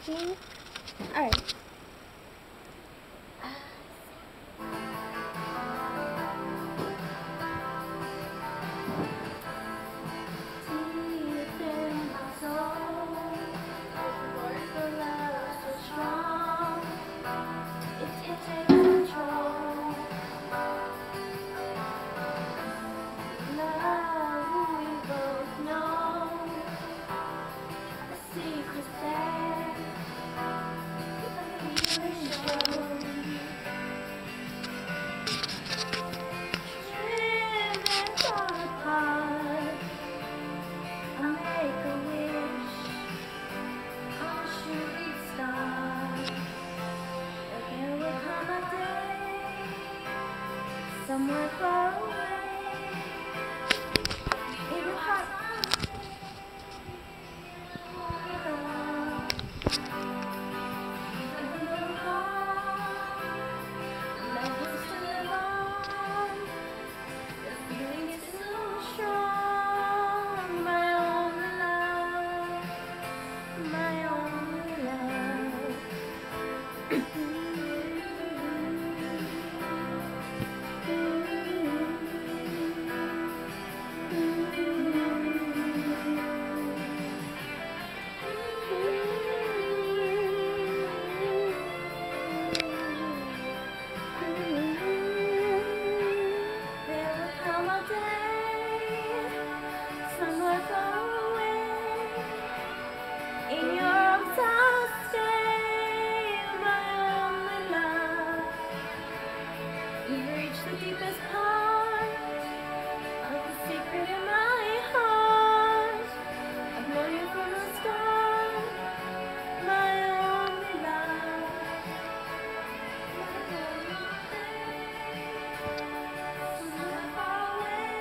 talking? Alright. Somewhere far away, in a heart. Love is to live on. The feeling is so strong. My only love, my only love. Somewhere far away, in your arms I'll stay, my only love. You've reached the deepest part of the secret in my heart. I've known you from the start, my only love. Somewhere far away,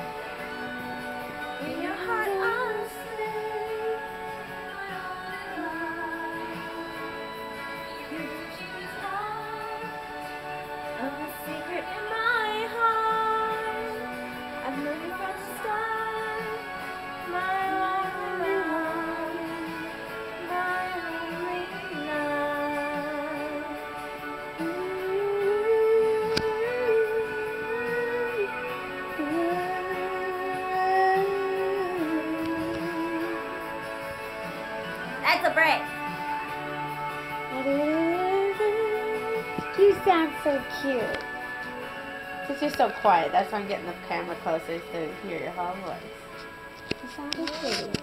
in your heart I'll stay, my only love. You've reached the top of the secret in my heart. I've known you from the start, my only love, my only love. That's a break. You sound so cute. Because you're so quiet. That's why I'm getting the camera closer to hear your whole voice. You sound so pretty.